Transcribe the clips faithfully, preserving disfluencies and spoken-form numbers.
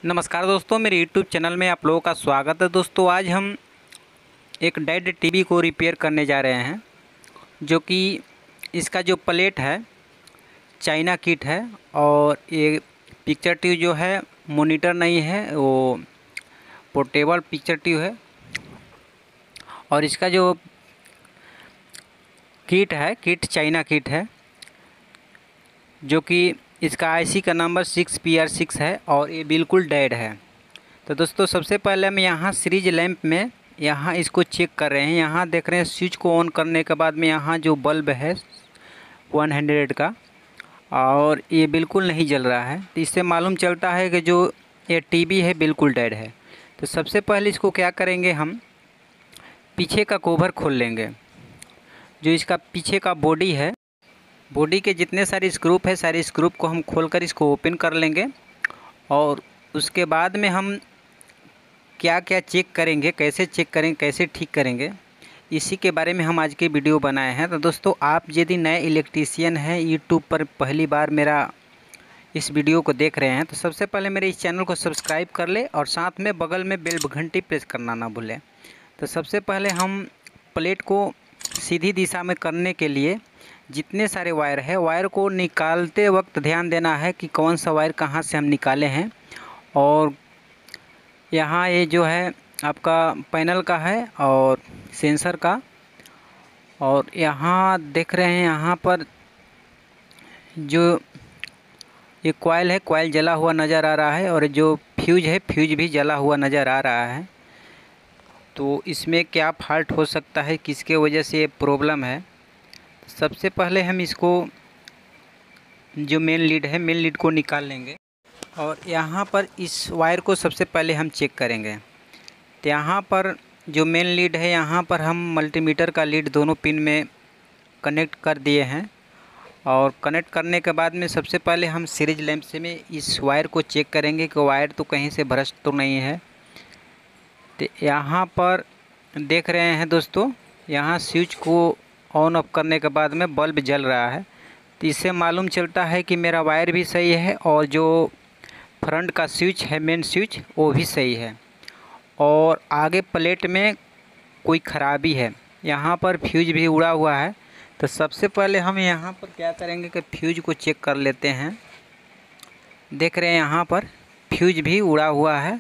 नमस्कार दोस्तों, मेरे यूट्यूब चैनल में आप लोगों का स्वागत है। दोस्तों आज हम एक डेड टीवी को रिपेयर करने जा रहे हैं, जो कि इसका जो प्लेट है चाइना किट है और ये पिक्चर ट्यूब जो है मॉनिटर नहीं है, वो पोर्टेबल पिक्चर ट्यूब है। और इसका जो किट है किट चाइना किट है, जो कि इसका आईसी का number six P R six है और ये बिल्कुल डेड है। तो दोस्तों सबसे पहले हम यहाँ सीरीज लैंप में यहाँ इसको चेक कर रहे हैं। यहाँ देख रहे हैं स्विच को ऑन करने के बाद में यहाँ जो बल्ब है वन हंड्रेड का, और ये बिल्कुल नहीं जल रहा है। तो इससे मालूम चलता है कि जो ये टीवी है बिल्कुल डेड है। तो सबसे पहले इसको क्या करेंगे, हम पीछे का कवर खोल लेंगे। जो इसका पीछे का बॉडी है, बॉडी के जितने सारे स्क्रू है सारे स्क्रू को हम खोलकर इसको ओपन कर लेंगे। और उसके बाद में हम क्या क्या चेक करेंगे, कैसे चेक करेंगे, कैसे ठीक करेंगे, इसी के बारे में हम आज के वीडियो बनाए हैं। तो दोस्तों आप यदि नए इलेक्ट्रीशियन हैं, यूट्यूब पर पहली बार मेरा इस वीडियो को देख रहे हैं, तो सबसे पहले मेरे इस चैनल को सब्सक्राइब कर ले और साथ में बगल में बेल घंटी प्रेस करना ना भूलें। तो सबसे पहले हम प्लेट को सीधी दिशा में करने के लिए जितने सारे वायर है, वायर को निकालते वक्त ध्यान देना है कि कौन सा वायर कहाँ से हम निकाले हैं। और यहाँ ये जो है आपका पैनल का है और सेंसर का, और यहाँ देख रहे हैं यहाँ पर जो ये कॉइल है, कॉइल जला हुआ नज़र आ रहा है, और जो फ्यूज है फ्यूज भी जला हुआ नज़र आ रहा है। तो इसमें क्या फॉल्ट हो सकता है, किसके वजह से ये प्रॉब्लम है। सबसे पहले हम इसको जो मेन लीड है मेन लीड को निकाल लेंगे और यहाँ पर इस वायर को सबसे पहले हम चेक करेंगे। तो यहाँ पर जो मेन लीड है, यहाँ पर हम मल्टीमीटर का लीड दोनों पिन में कनेक्ट कर दिए हैं। और कनेक्ट करने के बाद में सबसे पहले हम सीरीज लैंप से में इस वायर को चेक करेंगे कि वायर तो कहीं से भ्रष्ट तो नहीं है। तो यहाँ पर देख रहे हैं दोस्तों, यहाँ स्विच को ऑन ऑफ करने के बाद में बल्ब जल रहा है। तो इससे मालूम चलता है कि मेरा वायर भी सही है और जो फ्रंट का स्विच है मेन स्विच वो भी सही है। और आगे प्लेट में कोई ख़राबी है, यहाँ पर फ्यूज भी उड़ा हुआ है। तो सबसे पहले हम यहाँ पर क्या करेंगे कि फ्यूज को चेक कर लेते हैं। देख रहे हैं यहाँ पर फ्यूज भी उड़ा हुआ है।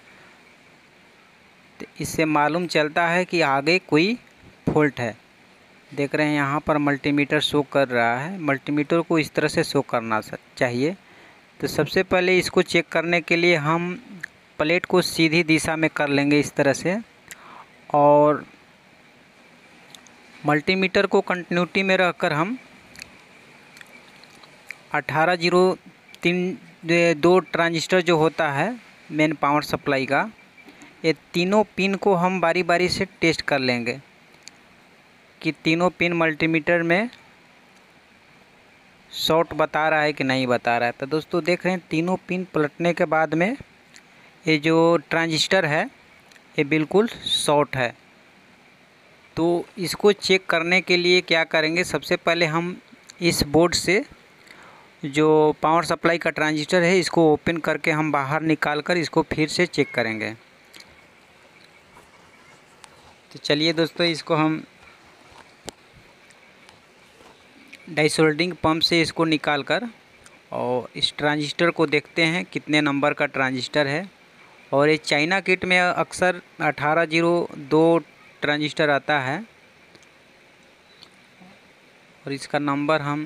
तो इससे मालूम चलता है कि आगे कोई फॉल्ट है। देख रहे हैं यहाँ पर मल्टीमीटर शो कर रहा है, मल्टीमीटर को इस तरह से शो करना चाहिए। तो सबसे पहले इसको चेक करने के लिए हम प्लेट को सीधी दिशा में कर लेंगे इस तरह से, और मल्टीमीटर को कंटिन्यूटी में रखकर हम अठारह जीरो तीन दो ट्रांजिस्टर जो होता है मेन पावर सप्लाई का, ये तीनों पिन को हम बारी बारी से टेस्ट कर लेंगे कि तीनों पिन मल्टीमीटर में शॉर्ट बता रहा है कि नहीं बता रहा है। तो दोस्तों देख रहे हैं तीनों पिन पलटने के बाद में ये जो ट्रांजिस्टर है ये बिल्कुल शॉर्ट है। तो इसको चेक करने के लिए क्या करेंगे, सबसे पहले हम इस बोर्ड से जो पावर सप्लाई का ट्रांजिस्टर है इसको ओपन करके हम बाहर निकाल कर इसको फिर से चेक करेंगे। तो चलिए दोस्तों, इसको हम डाइसोल्डिंग पंप से इसको निकालकर और इस ट्रांजिस्टर को देखते हैं कितने नंबर का ट्रांजिस्टर है। और ये चाइना किट में अक्सर अठारह जीरो दो ट्रांजिस्टर आता है और इसका नंबर हम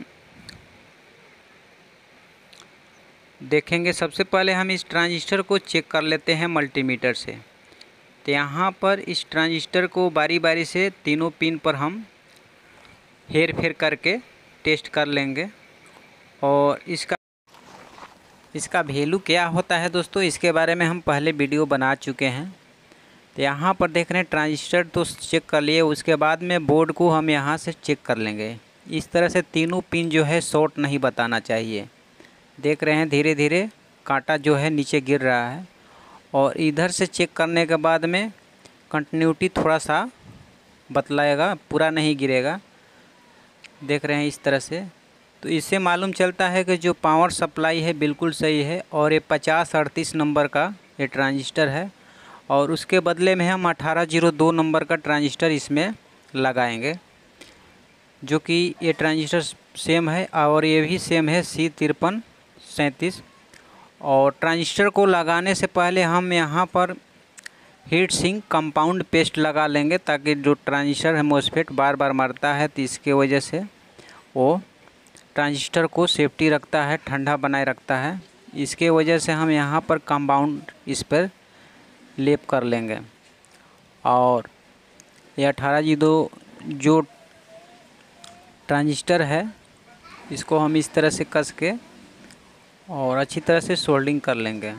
देखेंगे। सबसे पहले हम इस ट्रांजिस्टर को चेक कर लेते हैं मल्टीमीटर से। तो यहाँ पर इस ट्रांजिस्टर को बारी बारी से तीनों पिन पर हम हेर फेर करके टेस्ट कर लेंगे। और इसका इसका वैल्यू क्या होता है दोस्तों, इसके बारे में हम पहले वीडियो बना चुके हैं। तो यहाँ पर देख रहे हैं ट्रांजिस्टर तो चेक कर लिए, उसके बाद में बोर्ड को हम यहाँ से चेक कर लेंगे। इस तरह से तीनों पिन जो है शॉर्ट नहीं बताना चाहिए। देख रहे हैं धीरे धीरे कांटा जो है नीचे गिर रहा है। और इधर से चेक करने के बाद में कंटिन्यूटी थोड़ा सा बतलाएगा, पूरा नहीं गिरेगा। देख रहे हैं इस तरह से तो इससे मालूम चलता है कि जो पावर सप्लाई है बिल्कुल सही है और ये पचास अड़तीस नंबर का ये ट्रांजिस्टर है और उसके बदले में हम अठारह जीरो दो नंबर का ट्रांजिस्टर इसमें लगाएंगे, जो कि ये ट्रांजिस्टर सेम है और ये भी सेम है सी तिरपन सैंतीस। और ट्रांजिस्टर को लगाने से पहले हम यहाँ पर हीट सिंक कंपाउंड पेस्ट लगा लेंगे, ताकि जो ट्रांजिस्टर है मोसफेट बार बार मरता है तो इसके वजह से वो ट्रांजिस्टर को सेफ्टी रखता है, ठंडा बनाए रखता है। इसके वजह से हम यहाँ पर कंपाउंड इस पर लेप कर लेंगे। और ये अठारह जी दो जो ट्रांजिस्टर है इसको हम इस तरह से कस के और अच्छी तरह से सोल्डिंग कर लेंगे।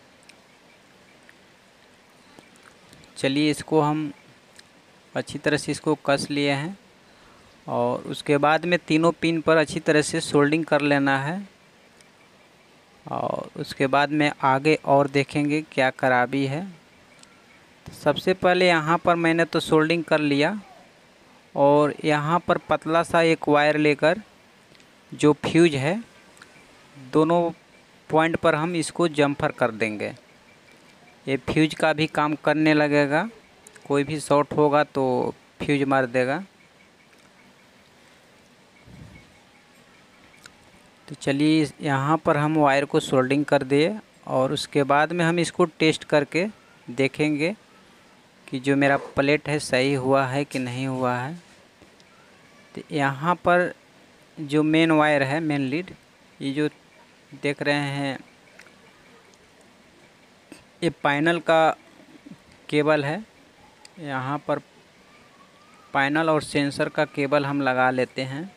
चलिए इसको हम अच्छी तरह से इसको कस लिए हैं और उसके बाद में तीनों पिन पर अच्छी तरह से सोल्डिंग कर लेना है। और उसके बाद में आगे और देखेंगे क्या खराबी है। तो सबसे पहले यहाँ पर मैंने तो सोल्डिंग कर लिया और यहाँ पर पतला सा एक वायर लेकर जो फ्यूज है दोनों पॉइंट पर हम इसको जम्फर कर देंगे। ये फ्यूज का भी काम करने लगेगा, कोई भी शॉर्ट होगा तो फ्यूज मार देगा। तो चलिए यहाँ पर हम वायर को सोल्डिंग कर दिए और उसके बाद में हम इसको टेस्ट करके देखेंगे कि जो मेरा प्लेट है सही हुआ है कि नहीं हुआ है। तो यहाँ पर जो मेन वायर है, मेन लीड, ये जो देख रहे हैं ये पैनल का केबल है। यहाँ पर पैनल और सेंसर का केबल हम लगा लेते हैं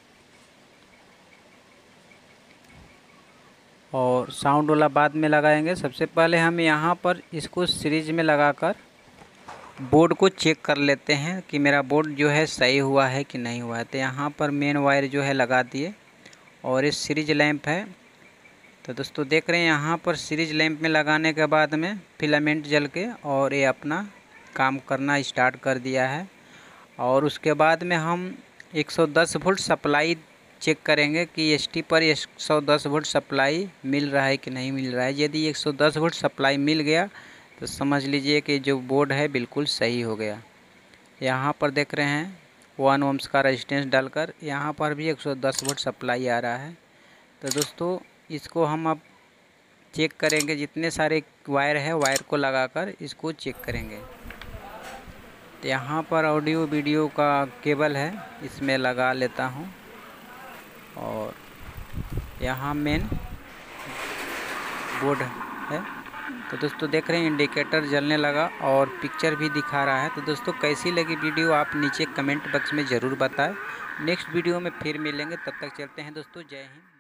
और साउंड वाला बाद में लगाएंगे। सबसे पहले हम यहाँ पर इसको सीरीज में लगाकर बोर्ड को चेक कर लेते हैं कि मेरा बोर्ड जो है सही हुआ है कि नहीं हुआ है। तो यहाँ पर मेन वायर जो है लगा दिए और इस सीरीज लैंप है। तो दोस्तों देख रहे हैं यहाँ पर सीरीज लैंप में लगाने के बाद में फिलामेंट जल के और ये अपना काम करना स्टार्ट कर दिया है। और उसके बाद में हम एक सौ दस वोल्ट सप्लाई चेक करेंगे कि एसटी पर एक सौ दस वोल्ट सप्लाई मिल रहा है कि नहीं मिल रहा है। यदि एक सौ दस वोल्ट सप्लाई मिल गया तो समझ लीजिए कि जो बोर्ड है बिल्कुल सही हो गया। यहाँ पर देख रहे हैं वन ओम्स का रेजिस्टेंस डालकर यहाँ पर भी एक सौ दस वोल्ट सप्लाई आ रहा है। तो दोस्तों इसको हम अब चेक करेंगे, जितने सारे वायर है वायर को लगाकर इसको चेक करेंगे। तो यहाँ पर ऑडियो वीडियो का केबल है, इसमें लगा लेता हूँ और यहाँ मेन बोर्ड है। तो दोस्तों देख रहे हैं इंडिकेटर जलने लगा और पिक्चर भी दिखा रहा है। तो दोस्तों कैसी लगी वीडियो आप नीचे कमेंट बॉक्स में ज़रूर बताएं। नेक्स्ट वीडियो में फिर मिलेंगे, तब तक चलते हैं दोस्तों। जय हिंद।